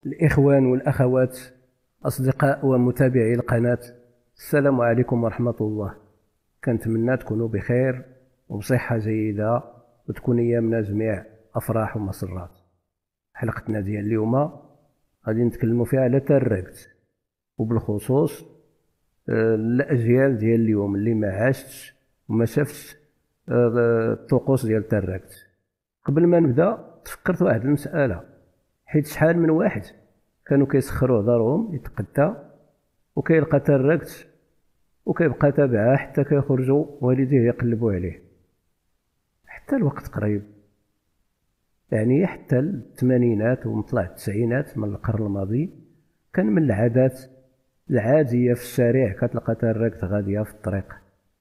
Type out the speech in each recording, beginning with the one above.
الإخوان والأخوات، أصدقاء ومتابعي القناة، السلام عليكم ورحمة الله. كنتمنى تكونوا بخير وبصحة جيدة، وتكون أيامنا جميع أفراح ومسرات. حلقتنا ديال اليوم غادي نتكلموا فيها على تركت، وبالخصوص الأجيال ديال اليوم اللي ما عاشتش وما شافتش الطقوس ديال تركت. قبل ما نبدا تفكرت واحد المسألة، حيت شحال من واحد كانوا كيسخروا دارهم يتقدى وكيلقى تركت وكيبقى تابعها حتى كيخرجوا والديه يقلبوا عليه حتى الوقت قريب، يعني حتى الثمانينات ومطلع التسعينات من القرن الماضي كان من العادات العادية في الشارع كتلقى تركت غادية في الطريق.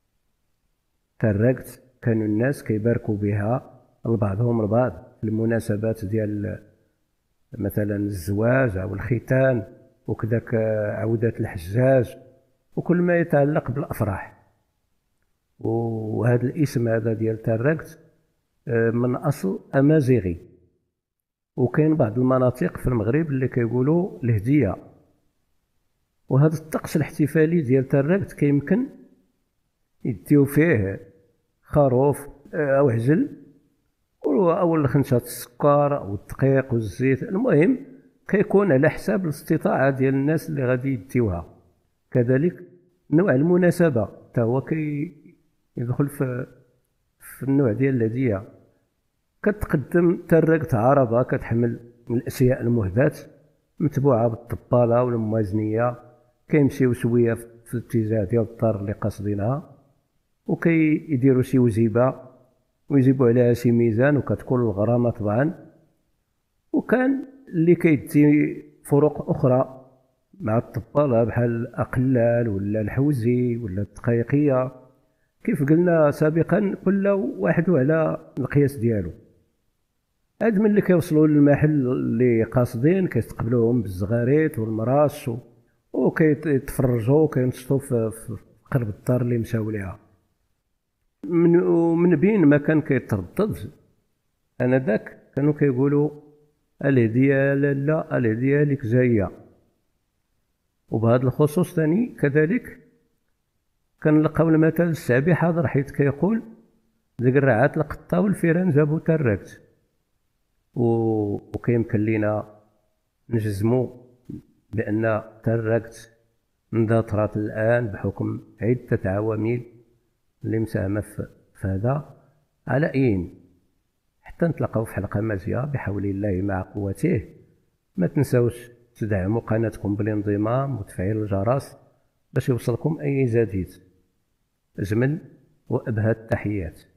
تركت كانوا الناس كيباركوا بها لبعضهم البعض في المناسبات ديال مثلا الزواج أو الختان وكذاك عودة الحجاج وكل ما يتعلق بالأفراح. وهذا الاسم هذا ديال تركت من أصل أمازيغي، وكاين بعض المناطق في المغرب اللي كيقولوا الهدية. وهذا الطقس الاحتفالي ديال تركت كيمكن يديو فيه خروف أو عجل أو الخنشة السكر أو الدقيق والزيت، المهم كيكون على حساب الاستطاعة ديال الناس اللي غادي يديوها. كذلك نوع المناسبة حتى هو يدخل في النوع ديال الهدية. كتقدم تركت عربة كتحمل من الأشياء المهداة متبوعة بالطبالة والموازنية، كيمشيو شوية في الاتجاه ديال الدار اللي قاصدينها، وكيديروا شي وجيبة ويجيبوا عليها شي ميزان وكتكون الغرامة طبعا. وكان اللي كيدي فروق أخرى مع الطبالة بحال الأقلال ولا الحوزي ولا الدقيقية، كيف قلنا سابقا كل واحد على القياس ديالو. هاد ملي كيوصلوا للمحل اللي قاصدين كيستقبلوهم بالزغاريت والمراش وكيتفرجوا وكينشطوا في قلب الدار اللي مشاو ليها. من بين ما كان كيتردد انذاك كانوا كيقولوا الهديه لا الهديه لك جايه. وبهذا الخصوص ثاني كذلك كنلقاو المثل الشعبي حاضر، حيث كيقول ذيك الرعات القطه والفيران جابوا تركت. وكيمكن لينا نجزموا بان تركت اندثرت الان بحكم عده عوامل اللي مساهمه في هذا. على اين حتى نتلاقاو في حلقه مازيه بحول الله مع قوته. ما تنساوش تدعموا قناتكم بالانضمام وتفعيل الجرس باش يوصلكم اي جديد. اجمل وابهى التحيات.